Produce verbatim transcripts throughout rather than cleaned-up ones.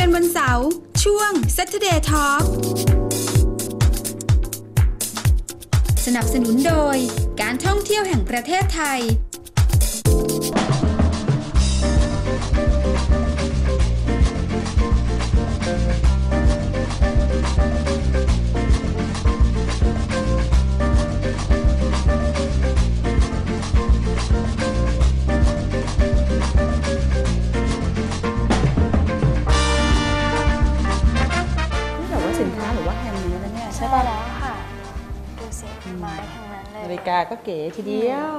กันวันเสาร์ช่วง Saturday Talk สนับสนุนโดยการท่องเที่ยวแห่งประเทศไทยใช่ป่ะแล้วค่ะดูสิไม้ทั้งนั้นเลยนาฬิกาก็เก๋ทีเดียว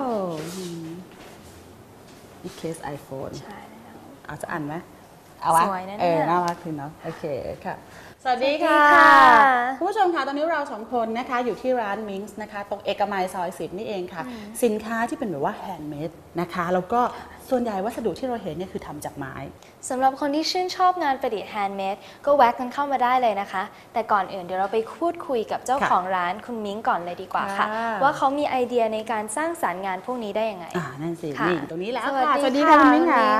อีเคส iPhone ใช่แล้วเอาจะอ่านไหมเอาวะสวยนะเนี่ยเออน่ารักทีเนาะโอเคค่ะสวัสดีค่ะคุณผู้ชมค่ะตอนนี้เราสองคนนะคะอยู่ที่ร้านมิงส์นะคะตรงเอกมัยซอยสิบนี่เองค่ะสินค้าที่เป็นแบบว่าแฮนด์เมดนะคะแล้วก็ส่วนใหญ่วัสดุที่เราเห็นเนี่ยคือทำจากไม้สำหรับคนที่ชื่นชอบงานประดิษฐ์แฮนด์เมดก็แวะกันเข้ามาได้เลยนะคะแต่ก่อนอื่นเดี๋ยวเราไปพูดคุยกับเจ้าของร้านคุณมิ้งก่อนเลยดีกว่าค่ะว่าเขามีไอเดียในการสร้างสรรค์งานพวกนี้ได้ยังไงอ่านั่นสินี่ตรงนี้แล้วค่ะสวัสดีค่ะคุณมิ้งค่ะ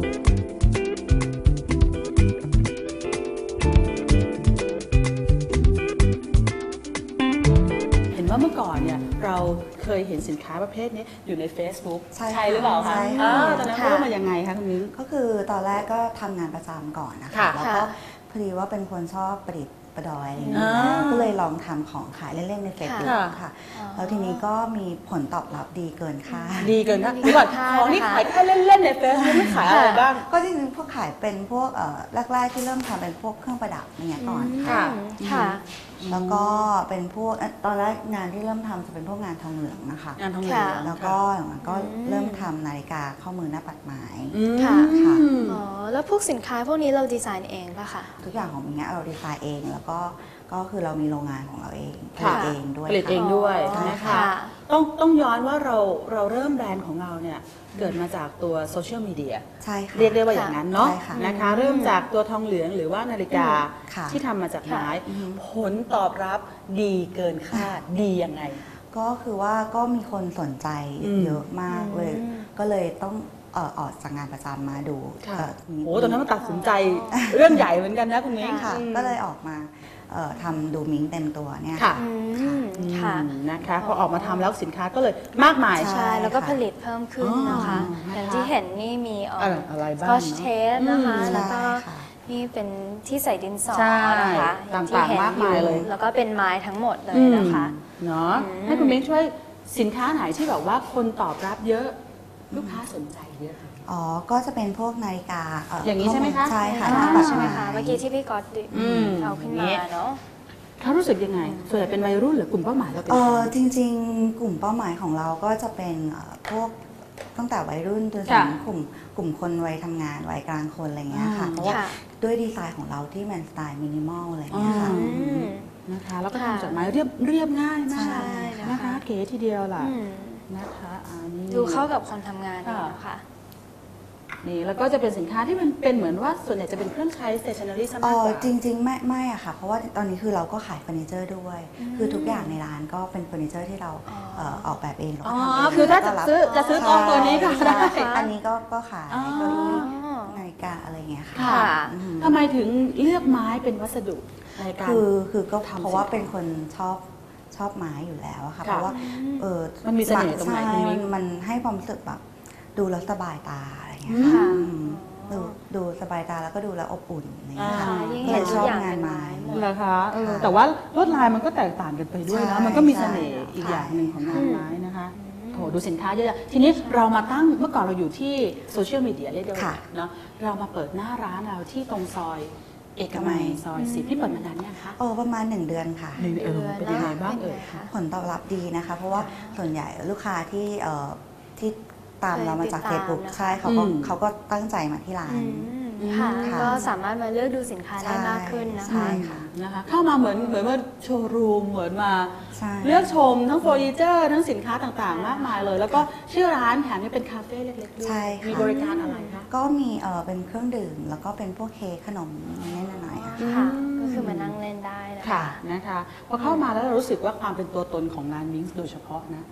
ว่าเมื่อก่อนเนี่ยเราเคยเห็นสินค้าประเภทนี้อยู่ใน Facebook ใช่ใช่หรือเปล่าคะตอนนั้นเริ่มมายังไงคะคุณมิ้งก็คือตอนแรกก็ทำงานประจำก่อนนะคะแล้วก็พอดีว่าเป็นคนชอบประดิษฐ์ประดอยอะไรอย่างเงี้ยก็เลยลองทำของขายเล่นๆใน Facebook ค่ะแล้วทีนี้ก็มีผลตอบรับดีเกินคาดดีเกินคาดก่อนของนี่ขายแค่เล่นๆใน Facebook ไม่ขายอะไรบ้างก็จริงๆพวกขายเป็นพวกแรกๆที่เริ่มทำเป็นพวกเครื่องประดับอย่างเงี้ยก่อนค่ะค่ะแล้วก็เป็นพวกตอนแรกงานที่เริ่มทำจะเป็นพวกงานทองเหลืองนะคะงานทองเหลืองแล้วก็มันก็เริ่มทำนาฬิกาข้อมือหน้าปัดไม้ค่ะค่ะอ๋อแล้วพวกสินค้าพวกนี้เราดีไซน์เองป่ะคะทุกอย่างของมิ้งเราดีไซน์เองแล้วก็ก็คือเรามีโรงงานของเราเองผลิตเองด้วยผลิตเองด้วยนะคะต้องต้องย้อนว่าเราเราเริ่มแบรนด์ของเราเนี่ยเกิดมาจากตัวโซเชียลมีเดียใช่ค่ะเรียกได้ว่าอย่างนั้นเนาะนะคะเริ่มจากตัวทองเหลืองหรือว่านาฬิกาที่ทำมาจากไม้ผลตอบรับดีเกินคาดดียังไงก็คือว่าก็มีคนสนใจเยอะมากเลยก็เลยต้องเอ่อออกจากงานประจำมาดูโอ้ตอนนั้นมันตัดสินใจเรื่องใหญ่เหมือนกันนะคุณมิ้งค่ะก็เลยออกมาทำดูมิ้งเต็มตัวเนี่ยค่ะค่ะนะคะพอออกมาทำแล้วสินค้าก็เลยมากมายใช่แล้วก็ผลิตเพิ่มขึ้นนะคะอย่างที่เห็นนี่มีอะไรบ้างสกอตเทปนะคะแล้วก็นี่เป็นที่ใส่ดินสอนะคะต่างๆมากมายเลยแล้วก็เป็นไม้ทั้งหมดเลยนะคะเนาะให้คุณมิ้งช่วยสินค้าไหนที่แบบว่าคนตอบรับเยอะลูกค้าสนใจเยอะอ๋อก็จะเป็นพวกนาฬิกาอย่างนี้ใช่ไหมคะใช่ค่ะใช่ไหมคะเมื่อกี้ที่พี่ก๊อตเอาขึ้นมาเนาะเขารู้สึกยังไงส่วนใหญ่เป็นวัยรุ่นหรือกลุ่มเป้าหมายเราเป็นเออจริงๆกลุ่มเป้าหมายของเราก็จะเป็นพวกตั้งแต่วัยรุ่นจนถึงกลุ่มกลุ่มคนวัยทำงานวัยกลางคนอะไรเงี้ยค่ะเพราะว่าด้วยดีไซน์ของเราที่มันสไตล์มินิมอลอะไรเงี้ยค่ะนะคะแล้วก็ทำจากไม้เรียบเรียบง่ายมากนะคะเก๋ทีเดียวล่ะนะคะดูเข้ากับคนทำงานเลยนะคะนี่แล้วก็จะเป็นสินค้าที่มันเป็นเหมือนว่าส่วนใหญ่จะเป็นเครื่องใช้ stationery ซะมากกว่าจริงๆไม่ไม่อะค่ะเพราะว่าตอนนี้คือเราก็ขายเฟอร์นิเจอร์ด้วยคือทุกอย่างในร้านก็เป็นเฟอร์นิเจอร์ที่เราออกแบบเองแล้วก็ทำเองคือถ้าจะซื้อจะซื้อตัวตัวนี้ก็ได้อันนี้ก็ก็ขายเก้าอี้นาฬิกาอะไรเงี้ยค่ะทำไมถึงเลือกไม้เป็นวัสดุในการคือคือก็เพราะว่าเป็นคนชอบชอบไม้อยู่แล้วอะค่ะเพราะว่าเออมันมีเสน่ห์ตรงไหนมันให้ความรู้สึกแบบดูแล้วสบายตาอะไรเงี้ยค่ะดูดูสบายตาแล้วก็ดูแล้วอบอุ่นอะไรเงี้ยค่ะเห็นชอบงานไม้เหรอคะแต่ว่าลวดลายมันก็แตกต่างกันไปด้วยนะมันก็มีเสน่ห์อีกอย่างหนึ่งของงานไม้นะคะโหดูสินค้าเยอะๆทีนี้เรามาตั้งเมื่อก่อนเราอยู่ที่โซเชียลมีเดียเรียกได้ว่าเนาะเรามาเปิดหน้าร้านเราที่ตรงซอยเอกมัยซอยสิบที่เปิดมานานยังคะโอ้ประมาณหนึ่งเดือนค่ะหนึ่งเดือนเป็นยังไงบ้างเอ่ยผลตอบรับดีนะคะเพราะว่าส่วนใหญ่ลูกค้าที่เอ่อที่ตามเรามาจาก Facebook ใช่เขาก็เขาก็ตั้งใจมาที่ร้านค่ะก็สามารถมาเลือกดูสินค้าได้มากขึ้นนะคะนะคะเข้ามาเหมือนเหมือนว่าโชว์รูมเหมือนมาเลือกชมทั้งเฟอร์นิเจอร์ทั้งสินค้าต่างๆมากมายเลยแล้วก็ชื่อร้านแถมยังเป็นคาเฟ่เล็กๆด้วยมีบริการอะไรคะก็มีเออเป็นเครื่องดื่มแล้วก็เป็นพวกเค้กขนมนิดหน่อยค่ะก็คือมานั่งเล่นได้ค่ะนะคะพอเข้ามาแล้วเรารู้สึกว่าความเป็นตัวตนของร้านมิงส์โดยเฉพาะนะ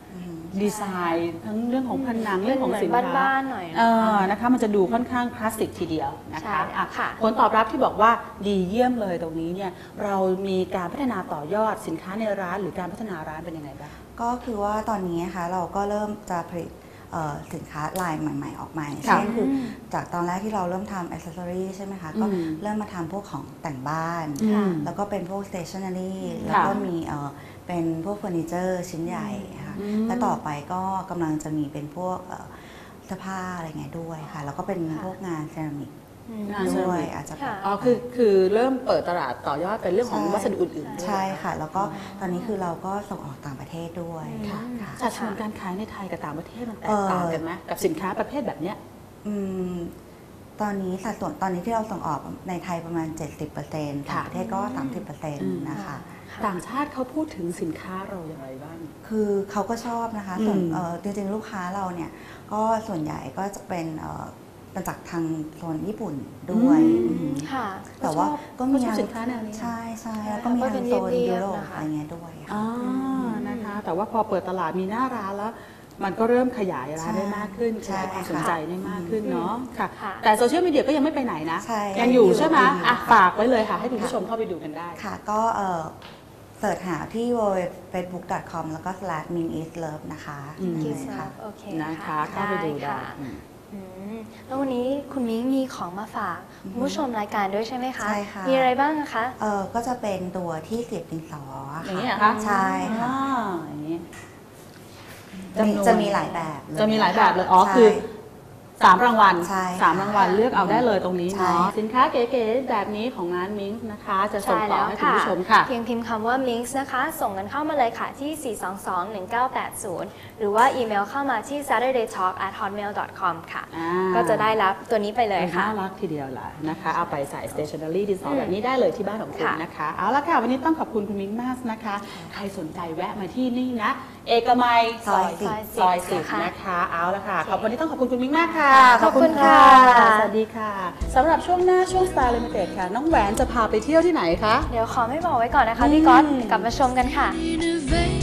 ดีไซน์ทั้งเรื่องของผนังเรื่องของสินค้าบ้านๆหน่อยเออนะคะมันจะดูค่อนข้างคลาสสิกทีเดียวนะใช่คะอ่ะค่ะผลตอบรับที่บอกว่าดีเยี่ยมเลยตรงนี้เนี่ยเรามีการพัฒนาต่อยอดสินค้าในร้านหรือการพัฒนาร้านเป็นยังไงบ้างก็คือว่าตอนนี้นะคะเราก็เริ่มจะผลิตเอ่อสินค้าลายใหม่ ๆ ออกมาค่ะเช่นคือจากตอนแรกที่เราเริ่มทำอิสเซอรี่ใช่ไหมคะก็อืมเริ่มมาทำพวกของแต่งบ้านอืมแล้วก็เป็นพวก stationery แล้วก็มีเอ่อเป็นพวกเฟอร์นิเจอร์ชิ้นใหญ่ค่ะอืมและต่อไปก็กำลังจะมีเป็นพวกเอ่อเสื้อผ้าอะไรเงี้ยด้วยค่ะ แล้วก็เป็นพวกงานเซรามิกอืมงานเซรามิกด้วยอาจจะค่ะอ๋อคือคือเริ่มเปิดตลาดต่อยอดเป็นเรื่องของวัสดุอื่นๆด้วยใช่ค่ะ แล้วก็ตอนนี้คือเราก็ส่งออกต่างประเทศด้วยค่ะค่ะสัดส่วนการขายในไทยกับต่างประเทศมันแตกต่างกันไหมกับสินค้าประเภทแบบเนี้ยอืมตอนนี้สัดส่วนตอนนี้ที่เราส่งออกในไทยประมาณ เจ็ดสิบเปอร์เซ็นต์ค่ะต่างประเทศก็ สามสิบเปอร์เซ็นต์ นะคะต่างชาติเขาพูดถึงสินค้าเราอย่างไรบ้างคือเขาก็ชอบนะคะส่วนอืมเอ่อจริงๆ ลูกค้าเราเนี่ยก็ส่วนใหญ่ก็จะเป็นเอ่อมาจากทางโซนญี่ปุ่นด้วยอืมอืมค่ะแต่ว่าก็มีเขาชอบสินค้าแนวนี้ใช่ใช่แล้วก็มีทางโซนเรียุยบๆโรปนะคะอะไรเงี้ยด้วยค่ะอ๋อนะคะ แต่ว่าพอเปิดตลาดมีหน้าร้านแล้ว มันก็เริ่มขยายร้านได้มากขึ้นใช่ขยายความค่ะสนใจได้มากขึ้นเนาะค่ะค่ะแต่โซเชียลมีเดียก็ยังไม่ไปไหนนะใช่ยังอยู่ใช่ไหมยังอยู่อ่ะค่ะฝากไว้เลยค่ะ ให้คุณผู้ชมเข้าไปดูกันได้ค่ะก็เอ่อเสิร์ชหาที่ ดับเบิลยู ดับเบิลยู ดับเบิลยู ดอท เฟซบุ๊ก ดอท คอม แล้วก็ slash min is love นะคะอืมนั่นคิเลสยค่ะโอเคนะคะเข้าไปดูได้ค่ะอืมอืมแล้ววันนี้คุณมิ้งมีของมาฝากคุณผู้ชมรายการด้วยใช่ไหมคะใช่ค่ะมีอะไรบ้างนะคะเออก็จะเป็นตัวที่เสียบดินสออย่างนี้ค่ะเหรอคะใช่ค่ะอ่าอย่างนี้มีจำนวนจะมีหลายแบบเลยจะมีหลายแบบเลยอ๋อใช่คือสามรางวัลใช่สามรางวัลเลือกเอาได้เลยตรงนี้ใช่เนาะสินค้าเก๋ๆแบบนี้ของร้านมิงส์นะคะ จะส่งใช่ต่อแล้วให้คุณค่ะผู้ชมค่ะเพียงพิมพ์คำว่า Minx นะคะ ส่งกันเข้ามาเลยค่ะที่ สี่ สอง สอง หนึ่ง เก้า แปด ศูนย์ หรือว่าอีเมลเข้ามาที่ saturday talk at hotmail dot com ค่ะอ่าก็จะได้รับตัวนี้ไปเลยค่ะน่ารักทีเดียวล่ะนะคะ เอาไปใส่ stationery ดินสอแบบนี้ได้เลยที่บ้านของคุณค่ะนะคะ เอาละค่ะ วันนี้ต้องขอบคุณคุณมิ้งมากนะคะ ใครสนใจแวะมาที่นี่นะ เอกมัยซอยสิบซอยสิบค่ะนะคะ เอาละค่ะ ขอบวันนี้ต้องขอบคุณคุณมิ้งมากค่ะขอบคุณค่ะสวัสดีค่ะสำหรับช่วงหน้าช่วง Star Limited ค่ะ น้องแหวนจะพาไปเที่ยวที่ไหนคะเดี๋ยวขอไม่บอกไว้ก่อนนะคะพี่ก๊อตอืมกลับมาชมกันค่ะ Innovate